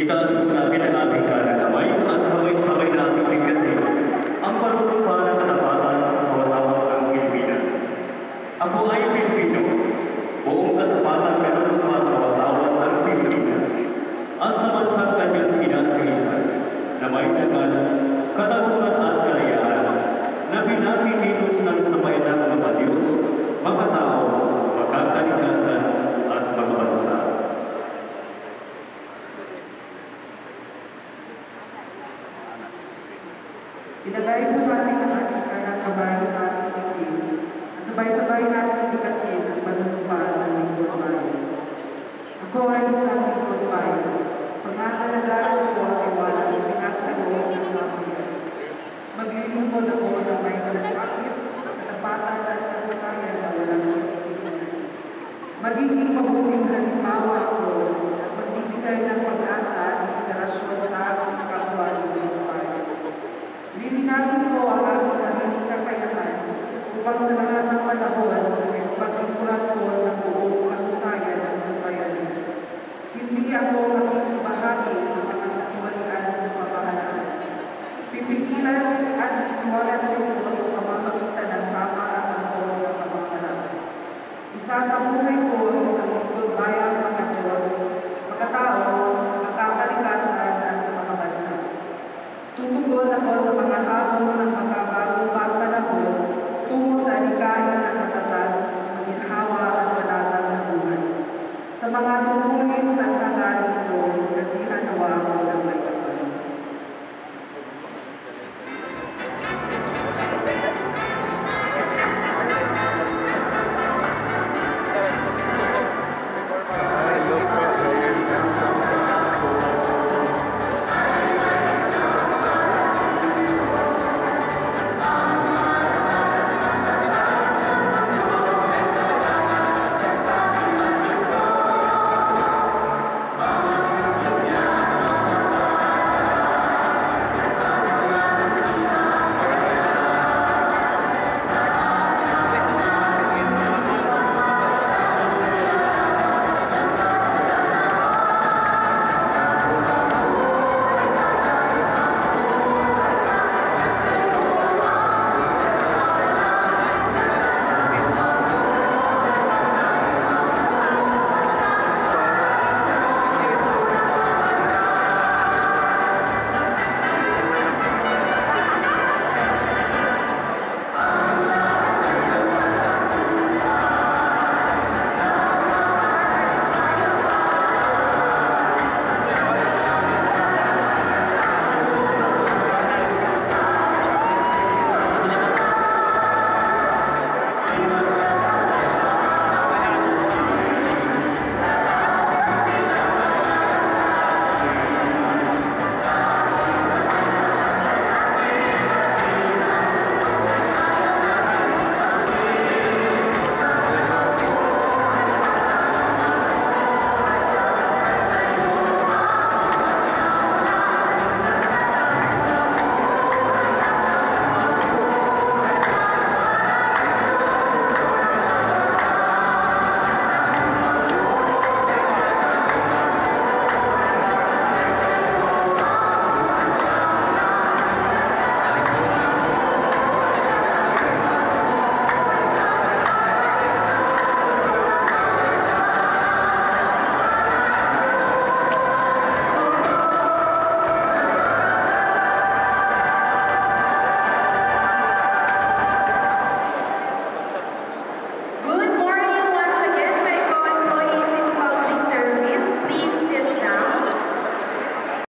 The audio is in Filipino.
Itaas po natin ang ating kanang kamay at sabay-sabay natin bigkasin ang panunumpa ng katapatan sa kawat-awat ng Pilipinas. Ako ay Pilipino, buong katapatan panunumpa sa kawat-awat ng Pilipinas, at sa bansang kanyang sinasilisan na may nagal, katarungan at kalayaan na pinakikilos ng sambayan ng mga Diyos, mga tao, magkakalikasan at mga bansa. Ilagay po natin ang ating kanang kamay sa ating tikim at sabay-sabay natin bigkasin ang panunumpa ng lingkod bayan. Ako ay isang lingkod bayan. Pangangalagaan ko ang tiwala ng pinagkaloob ng mga pulis. Maglilingkod ako ng may malasakit, katapatan at kahusayan na walang pagpipilian. Magiging mabuting halimbawa ako at magbibigay ng pag-asa at inspirasyon sa aking kapwa ng bayan. Lilinawin ko ang aking sariling kakayahan upang sa lahat ng panahon paglingkuran ko ng buong kahusayan ng sambayanan. Hindi ako makikibahagi sa mga katiwalian sa pamahalaan. Pipigilan at sisimulan ko sa pamamagitan ng tama at angkol ng pamahalaan. Isasabuhay ko ang isang lingkod bayang mga Diyos, mga tao, magkakalikasan at mga bansa. Tutugon ako sa mga hamon ng mga bagong panahon tungo sa alikain ng matatag, maginhawa at panatag na buhay. Sa mga tungo